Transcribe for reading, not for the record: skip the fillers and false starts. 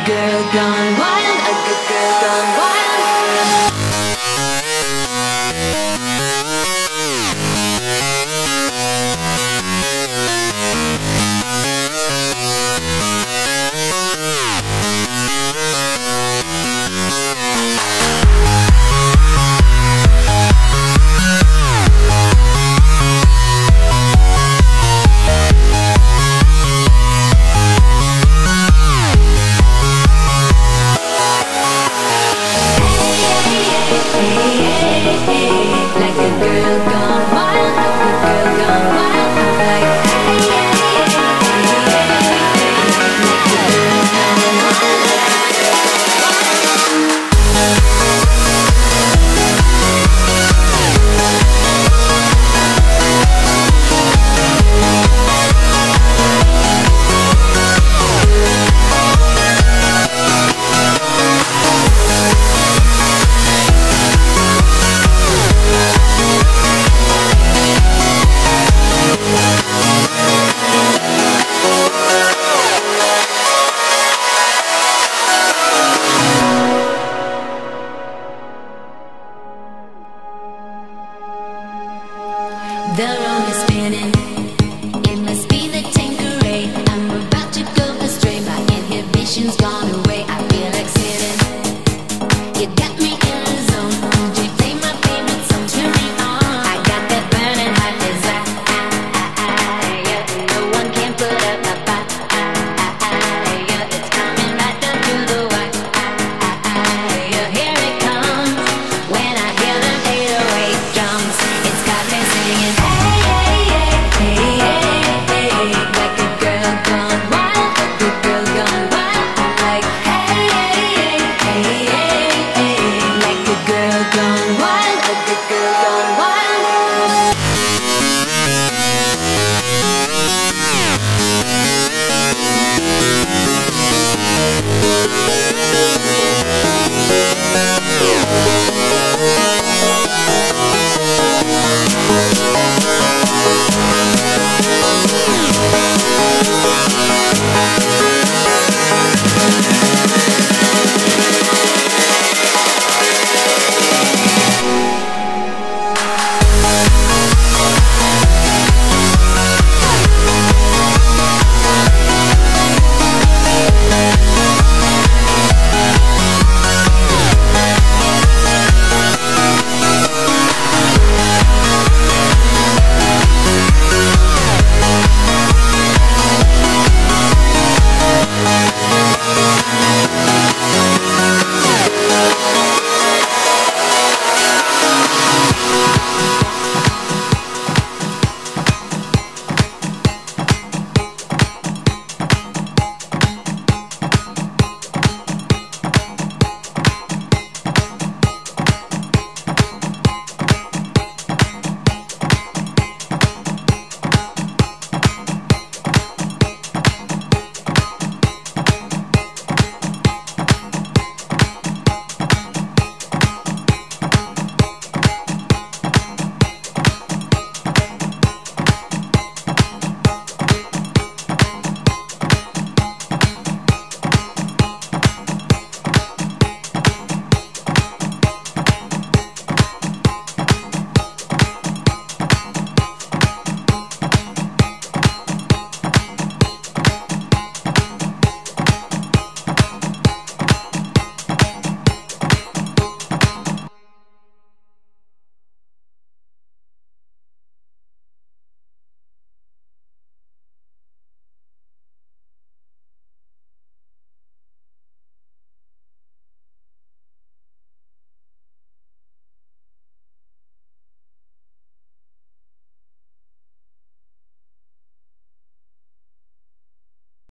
good girl gone wild, a good girl gone wild. Like a girl gone wild, a good girl gone wild. I'm like, the room is spinning. It must be the Tanqueray. I'm about to go astray. My inhibition's gone away. I feel like sitting. You got me in the zone. DJ, play my favorite song. Turn me on. I got that burning hot desire. No one can put up my fire. It's coming right down to the wire. Here it comes. When I hear the 808 drums, it's got me singing. Like a girl gone wild, a good girl gone wild. I'm like, like a girl gone wild, a good girl gone wild.